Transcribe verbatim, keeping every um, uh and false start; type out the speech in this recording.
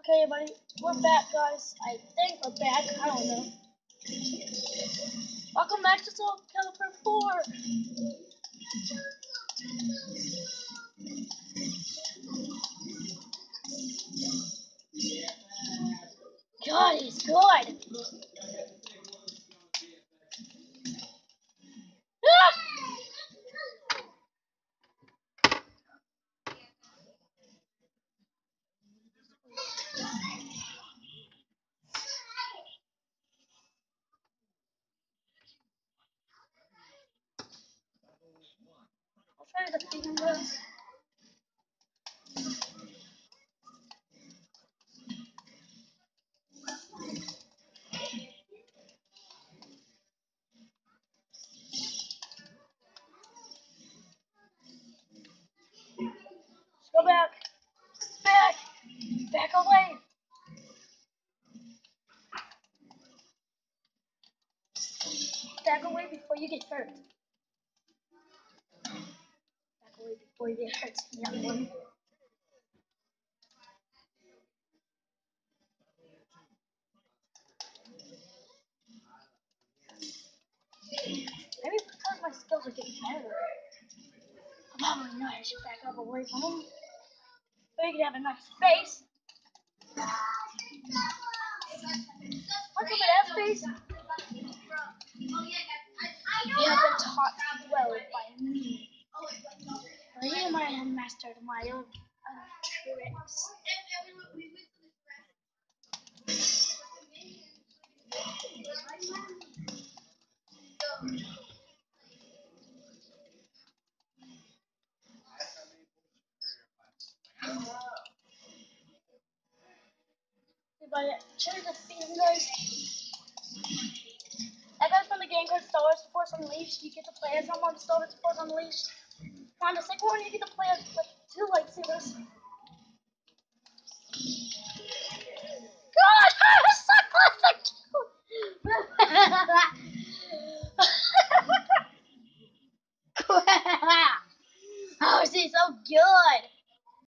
Okay, buddy, we're back, guys. I think we're back. I don't know. Welcome back to Soul Calibur four. God, he's good. Ah! I'll try to defeat him, guys. Let's go back. Back. Back away. Back away before you get hurt. Back away before you get hurt, young one. Maybe because my skills are getting better. Oh no, I should back up away from him. So you can have enough space. What's up with that space? You have been taught well by me. I am I have mastered my own uh, tricks. If I choose to see you guys, that goes from the game called Star Wars Force Unleashed. You get to play as someone Star Wars Force Unleashed. On the second one, you get to play as with two lightsabers.